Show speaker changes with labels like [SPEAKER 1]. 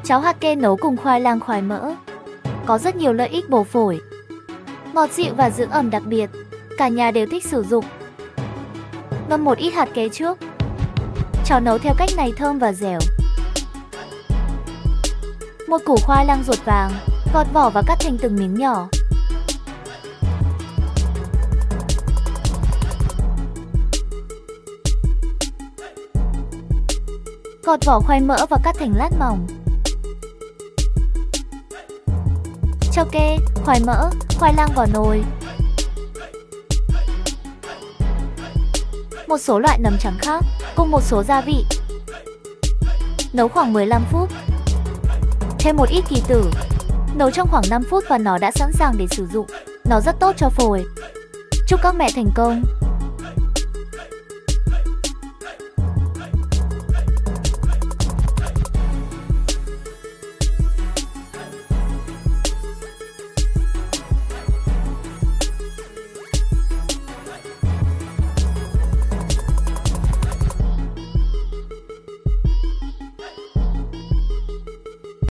[SPEAKER 1] Cháo hạt kê nấu cùng khoai lang khoai mỡ. Có rất nhiều lợi ích bổ phổi, ngọt dịu và dưỡng ẩm đặc biệt. Cả nhà đều thích sử dụng. Ngâm một ít hạt kê trước. Cháo nấu theo cách này thơm và dẻo. Một củ khoai lang ruột vàng, gọt vỏ và cắt thành từng miếng nhỏ. Gọt vỏ khoai mỡ và cắt thành lát mỏng. Cho kê, khoai mỡ, khoai lang vào nồi. Một số loại nấm trắng khác cùng một số gia vị. Nấu khoảng 15 phút. Thêm một ít kỳ tử. Nấu trong khoảng 5 phút và nó đã sẵn sàng để sử dụng. Nó rất tốt cho phổi. Chúc các mẹ thành công!